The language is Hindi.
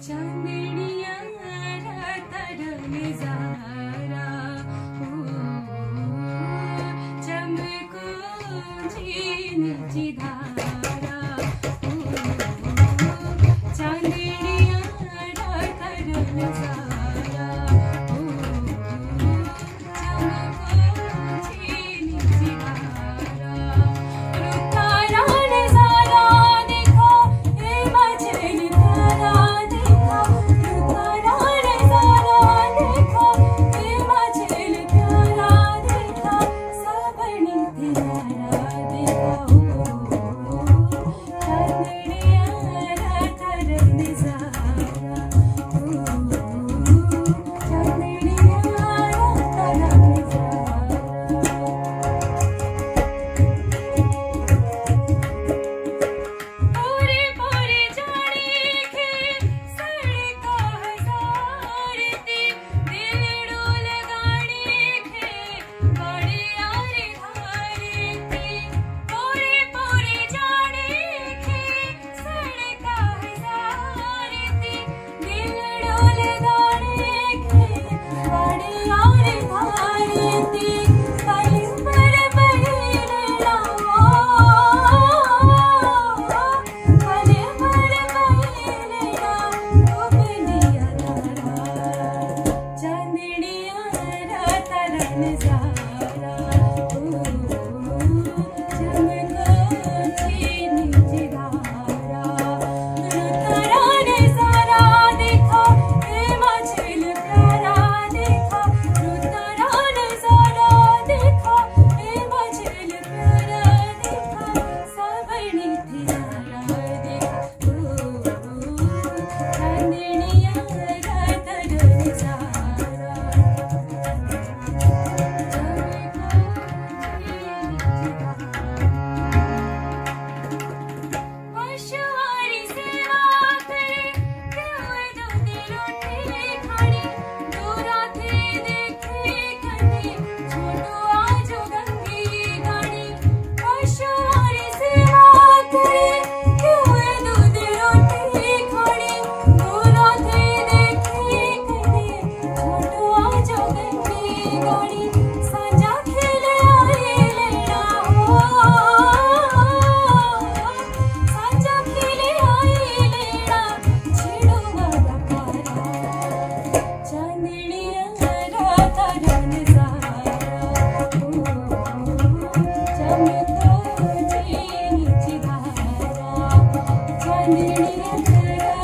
चांदनिया तरंगे ज़ारा चमको नीची धारा चांदनिया तरंगे ज़ारा चमको नीची धारा रुतारा नज़ारा देखो ये मचल तारा देखो रुतारा नज़ारा देखो ये मचल तारा देखो सबनी तेरा देखो चांदनिया तरंगे ज़ारा चांदनिया तरंगे पूरे पूरे जाने के सड़का हजारती दिल डोल गाने के बड़े यारे धारती पूरे पूरे जाने के सड़का हजारती दिल डोल गाने के बड़े यारे धारती पल पर बहेला पल पर बहेला डूबनिया तारा चांदनिया तरंगे ज़ारा चमको नीची धारा रुतारा नज़ारा देखो ये मचल प्यारा देखो रुतारा नज़ारा देखो ये मचल प्यारा देखो सबनी तेरा देखो चांदनिया तरंगे ज़ारा मशवारी सेवा करे क्यों दूध रोटी खानी दूरा थे देखे कभी छोटू आजो गंगी गाड़ी मशवारी सेवा करे क्यों दूध रोटी खानी दूरा थे देखे कभी छोटू आजो गंगी गाड़ी सांझा खेले आए लेना सांझा खेले आए लेना छिड़ो वाला पारा चांदनिया तरंगे ज़ारा चमको नीची धारा चांदनिया